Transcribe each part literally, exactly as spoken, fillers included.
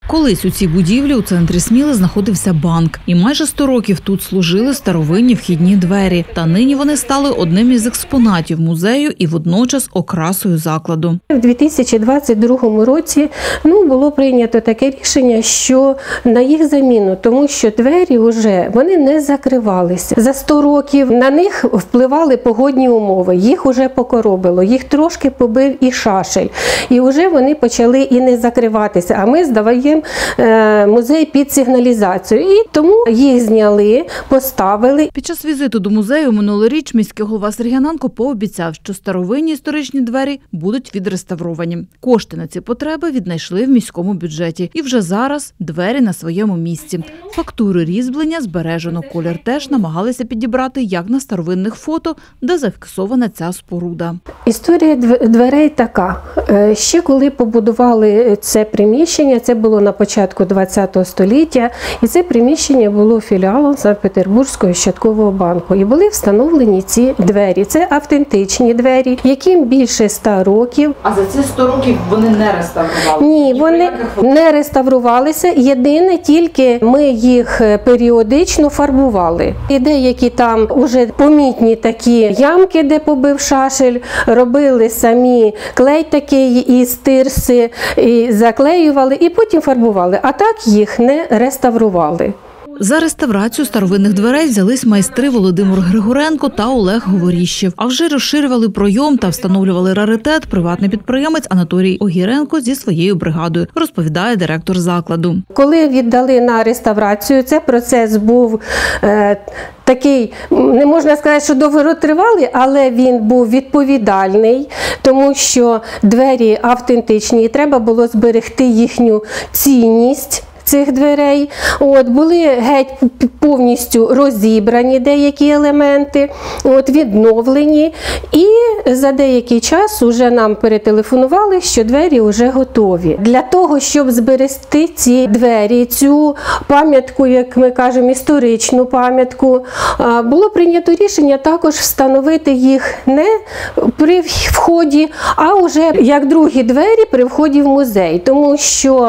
Колись у цій будівлі у центрі Сміли знаходився банк. І майже сто років тут служили старовинні вхідні двері. Та нині вони стали одним із експонатів музею і водночас окрасою закладу. У дві тисячі двадцять другому році ну, було прийнято таке рішення, що на їх заміну, тому що двері вже вони не закривалися. За сто років на них впливали погодні умови, їх вже покоробило, їх трошки побив і шашель. І вже вони почали і не закриватися, а ми здаваємо музей під сигналізацію. І тому їх зняли, поставили. Під час візиту до музею минулоріч міський голова Сергій Ананко пообіцяв, що старовинні історичні двері будуть відреставровані. Кошти на ці потреби віднайшли в міському бюджеті. І вже зараз двері на своєму місці. Фактури різьблення збережено, колір теж намагалися підібрати, як на старовинних фото, де зафіксована ця споруда. Історія дверей така. Ще коли побудували це приміщення, це було на початку ХХ століття, і це приміщення було філіалом Санкт-Петербурзького щадкового банку. І були встановлені ці двері. Це автентичні двері, яким більше ста років. А за ці сто років вони не реставрувалися? Ні, вони не реставрувалися. Єдине, тільки ми їх періодично фарбували. І деякі там уже помітні такі ямки, де побив шашель, робили самі клей такий із тирси, і заклеювали, і потім фарбували. А так їх не реставрували. За реставрацію старовинних дверей взялись майстри Володимир Григоренко та Олег Говоріщев. А вже розширювали пройом та встановлювали раритет приватний підприємець Анатолій Огіренко зі своєю бригадою, розповідає директор закладу. Коли віддали на реставрацію, цей процес був е, такий, не можна сказати, що довготривалий, але він був відповідальний, тому що двері автентичні і треба було зберегти їхню цінність цих дверей. От, були геть повністю розібрані деякі елементи, от, відновлені. І за деякий час вже нам перетелефонували, що двері вже готові. Для того, щоб зберегти ці двері, цю пам'ятку, як ми кажемо, історичну пам'ятку, було прийнято рішення також встановити їх не при вході, а вже як другі двері при вході в музей. Тому що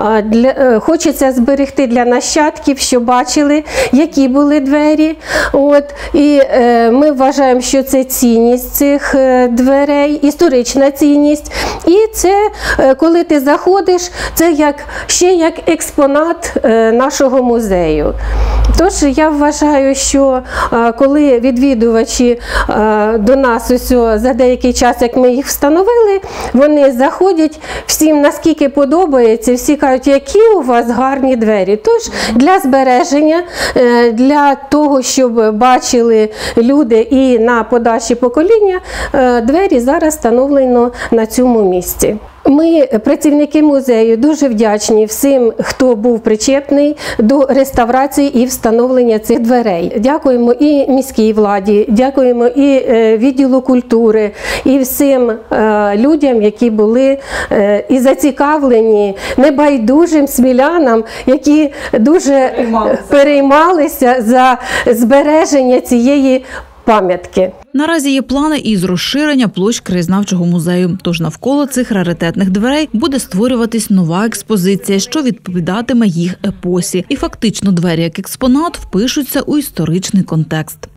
для, хочеться зберегти для нащадків, щоб бачили, які були двері. От, і е, ми вважаємо, що це цінність цих е, дверей, історична цінність. І це, е, коли ти заходиш, це як, ще як експонат е, нашого музею. Тож я вважаю, що е, коли відвідувачі е, до нас ось, за деякий час, як ми їх встановили, вони заходять, всім наскільки подобається, всі кажуть, які у вас гарні двері. Тож для збереження, е, для того, щоб бачили люди і на подальші покоління, е, двері зараз встановлено на цьому місці. Ми, працівники музею, дуже вдячні всім, хто був причетний до реставрації і встановлення цих дверей. Дякуємо і міській владі, дякуємо і відділу культури, і всім людям, які були і зацікавлені, небайдужим смілянам, які дуже переймалися, переймалися за збереження цієї пам'ятки. Наразі є плани із розширення площ краєзнавчого музею. Тож навколо цих раритетних дверей буде створюватись нова експозиція, що відповідатиме їх епосі. І фактично двері як експонат впишуться у історичний контекст.